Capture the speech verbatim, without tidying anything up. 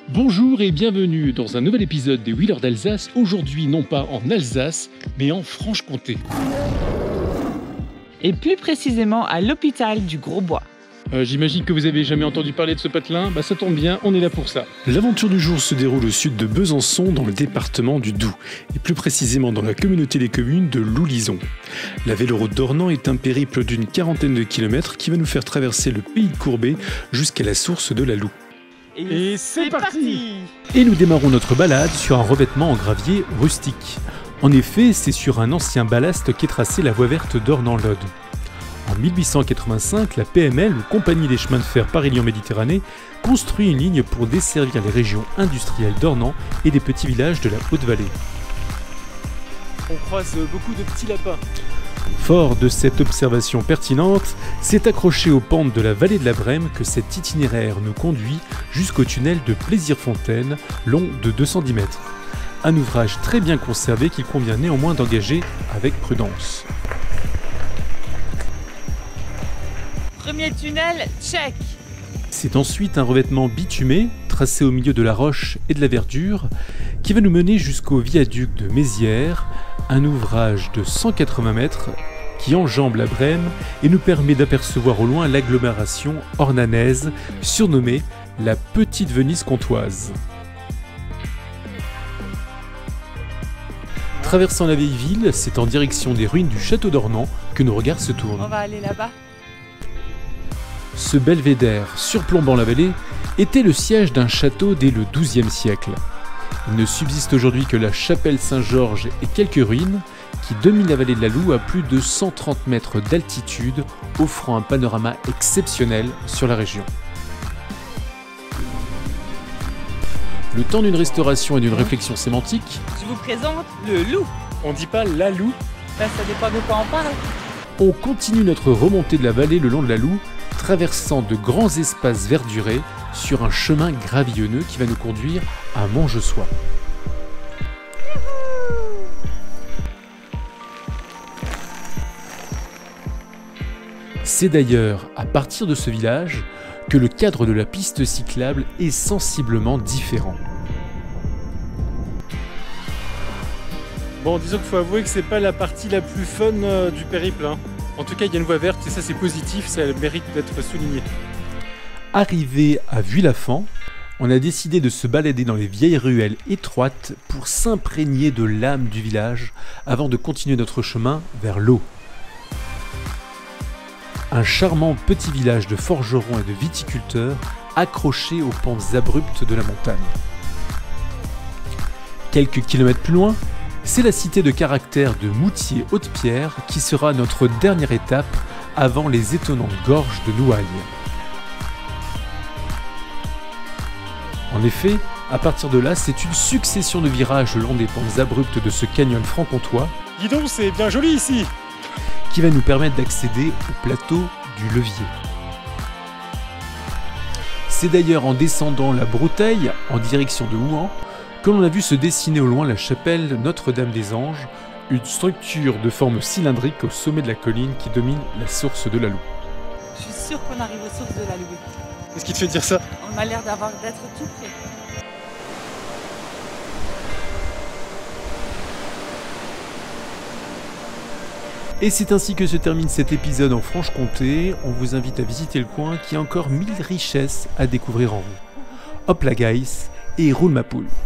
Bonjour et bienvenue dans un nouvel épisode des Wheelers d'Alsace, aujourd'hui non pas en Alsace, mais en Franche-Comté. Et plus précisément à l'hôpital du Grosbois. Euh, J'imagine que vous avez jamais entendu parler de ce patelin, bah ça tombe bien, on est là pour ça. L'aventure du jour se déroule au sud de Besançon, dans le département du Doubs, et plus précisément dans la communauté des communes de Loulizon. La véloroute d'Ornans est un périple d'une quarantaine de kilomètres qui va nous faire traverser le pays de Courbet jusqu'à la source de la Loue. Et c'est parti. Et nous démarrons notre balade sur un revêtement en gravier rustique. En effet, c'est sur un ancien ballast qu'est tracée la voie verte d'Ornans-Lode. En mille huit cent quatre-vingt-cinq, la P M L, ou Compagnie des chemins de fer Paris-Lyon-Méditerranée, construit une ligne pour desservir les régions industrielles d'Ornans et des petits villages de la Haute-Vallée. On croise beaucoup de petits lapins. Fort de cette observation pertinente, c'est accroché aux pentes de la vallée de la Brême que cet itinéraire nous conduit jusqu'au tunnel de Plaisir-Fontaine, long de deux cent dix mètres. Un ouvrage très bien conservé qu'il convient néanmoins d'engager avec prudence. Premier tunnel, check. C'est ensuite un revêtement bitumé, tracé au milieu de la roche et de la verdure, qui va nous mener jusqu'au viaduc de Mézières, un ouvrage de cent quatre-vingts mètres qui enjambe la Brême et nous permet d'apercevoir au loin l'agglomération ornanaise, surnommée la Petite Venise comtoise. Traversant la vieille ville, c'est en direction des ruines du château d'Ornans que nos regards se tournent. On va aller là-bas. Ce belvédère surplombant la vallée était le siège d'un château dès le douzième siècle. Il ne subsiste aujourd'hui que la chapelle Saint-Georges et quelques ruines qui dominent la vallée de la Loue à plus de cent trente mètres d'altitude, offrant un panorama exceptionnel sur la région. Le temps d'une restauration et d'une réflexion sémantique, Je vous présente le loup. On dit pas la Loue. Ben, ça dépend de quoi on parle. on continue notre remontée de la vallée le long de la Loue, traversant de grands espaces verdurés sur un chemin gravillonneux qui va nous conduire à Montgesois. C'est d'ailleurs à partir de ce village que le cadre de la piste cyclable est sensiblement différent. Bon, disons qu'il faut avouer que c'est pas la partie la plus fun euh, du périple. Hein. En tout cas, il y a une voie verte et ça c'est positif, ça mérite d'être souligné. Arrivé à Vuillafans, on a décidé de se balader dans les vieilles ruelles étroites pour s'imprégner de l'âme du village avant de continuer notre chemin vers l'eau. Un charmant petit village de forgerons et de viticulteurs accroché aux pentes abruptes de la montagne. Quelques kilomètres plus loin, c'est la cité de caractère de Moutier-Haute-Pierre qui sera notre dernière étape avant les étonnantes gorges de Nouaille. En effet, à partir de là, c'est une succession de virages le long des pentes abruptes de ce canyon franc-comtois Dis donc, c'est bien joli ici. qui va nous permettre d'accéder au plateau du Levier. C'est d'ailleurs en descendant la Brouteille en direction de Houan que l'on a vu se dessiner au loin la chapelle Notre-Dame-des-Anges, une structure de forme cylindrique au sommet de la colline qui domine la source de la Loue. Je suis sûre qu'on arrive aux sources de la Loue. Qu'est-ce qui te fait dire ça? On a l'air d'avoir d'être tout près. Et c'est ainsi que se termine cet épisode en Franche-Comté. On vous invite à visiter le coin qui a encore mille richesses à découvrir en vous. Hop la guys, et roule ma poule.